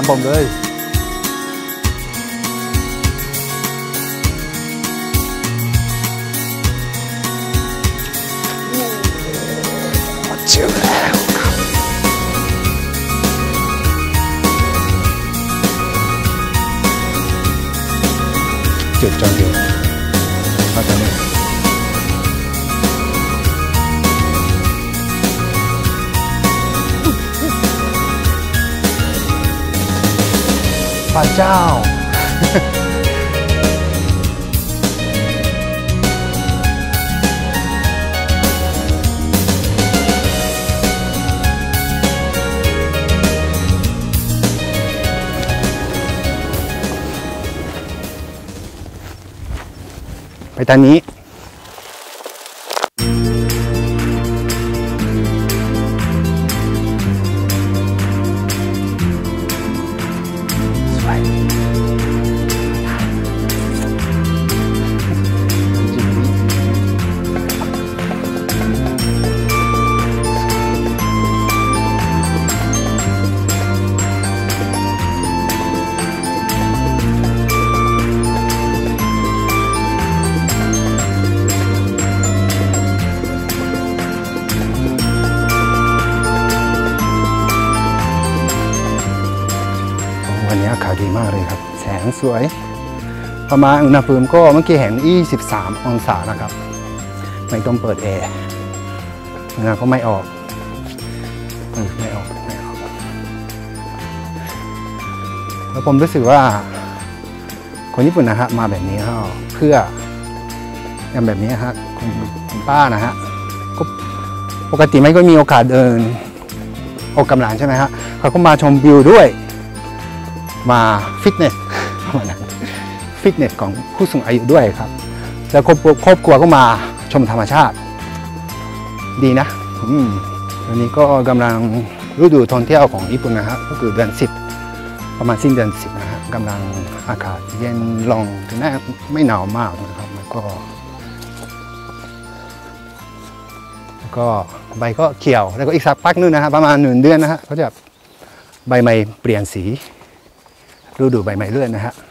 ามผมเลยเจอแล้วครับจุดจองเดียวมาตอนนี้พระเจ้าไปทางนี้วันนี้อากาศดีมากเลยครับแสงสวยประมาณอุณหภูมิก็เมื่อกี้เห็น23 องศานะครับไม่ต้องเปิดแอร์นะก็ไม่ออกแล้วผมรู้สึกว่าคนญี่ปุ่นนะฮะมาแบบนี้เพื่ออย่างแบบนี้ฮะคุณป้านะฮะก็ปกติไม่ก็มีโอกาสเดินออกกำลังใช่ไหมฮะเขาก็มาชมวิวด้วยมาฟิตเนสฟิตเนสของผู้สูงอายุด้วยครับแล้วครอบครัวก็มาชมธรรมชาติดีนะวันนี้ก็กำลังฤดูท่องเที่ยวของญี่ปุ่นนะฮะก็คือเดือน10ประมาณสิ้นเดือน10นะฮะกำลังอากาศเย็นลงถึงแม้ไม่หนาวมากนะครับแล้วก็ใบก็เขียวแล้วก็อีกสักพักนึงนะฮะประมาณ1 เดือนนะฮะเขาจะใบไม้เปลี่ยนสีฤดูใบไม้เลื่อนนะฮะ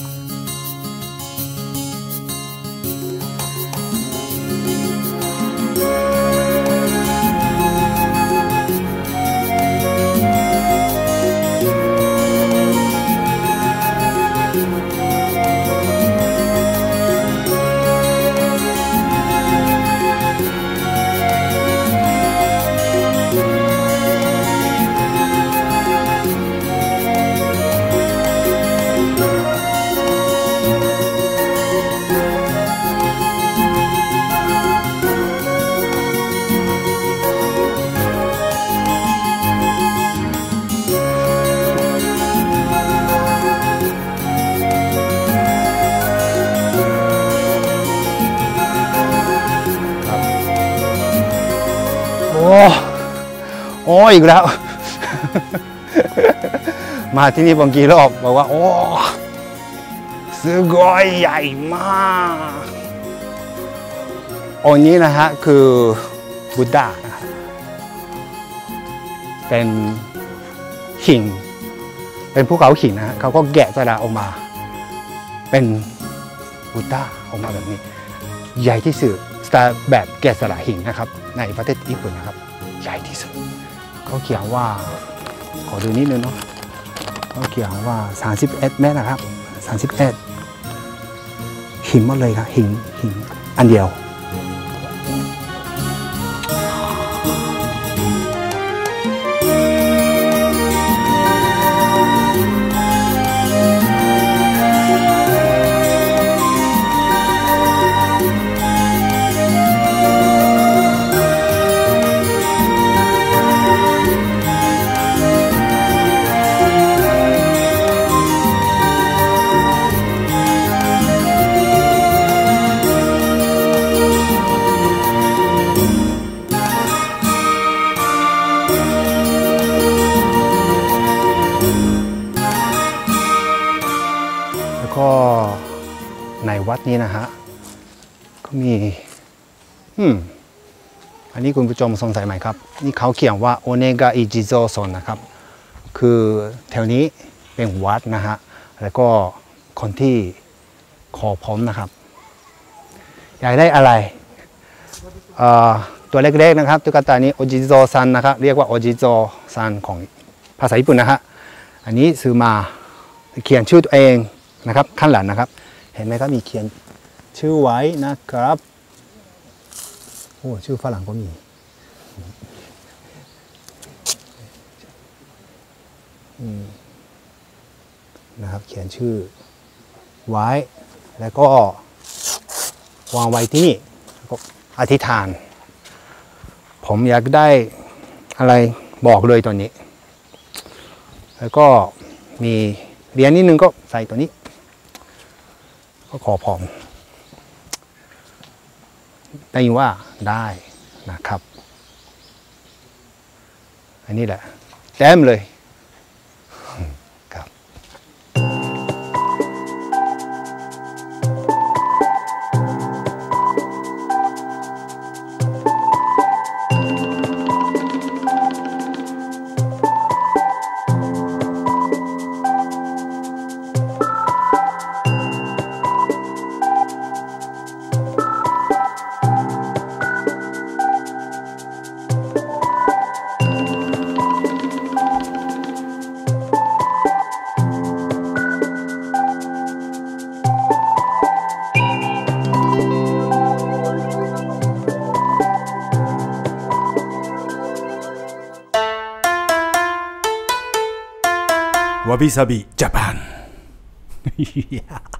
โอ้อีกแล้ว มาที่นี่บางทีรอบบอกว่าโอ้すごいใหญ่มากองค์นี้นะฮะคือบุตดานะฮะเป็นหินเป็นภูเขาหินนะฮะเขาก็แกะสลักออกมาเป็นบุตดาออกมาแบบนี้ใหญ่ที่สุดสไตล์แบบแกะสลักหินนะครับในประเทศญี่ปุ่นนะครับใหญ่ที่สุดเขาเขียนว่าขอดูนิดนึงเนาะเขาเขียนว่า31 เมตรนะครับ31หินหมดเลยครับหินอันเดียว ก็ในวัดนี้นะฮะก็มีอันนี้คุณผู้ชมสงสัยไหมครับนี่เขาเขียนว่าโอเนกาอิจิโซโซนนะครับคือแถวนี้เป็นวัดนะฮะแล้วก็คนที่ขอพร้อมนะครับอยากได้อะไรตัวเล็กๆนะครับตุ๊กตานี้โอจิโจซันนะครับเรียกว่าโอจิโจซันของภาษาญี่ปุ่นนะฮะอันนี้ซื้อมาเขียนชื่อตัวเองนะครับข้างหลังนะครับเห็นไหมครับมีเขียนชื่อไว้นะครับโอ้ชื่อฝรั่งก็มีนะครับเขียนชื่อไว้แล้วก็วางไว้ที่นี่แล้วก็อธิษฐานผมอยากได้อะไรบอกเลยตัวนี้แล้วก็มีเหรียญนิดนึงก็ใส่ตัวนี้ก็ขอพร้อมได้ยินว่าได้นะครับอันนี้แหละเต็มเลยครับわびさびジャパン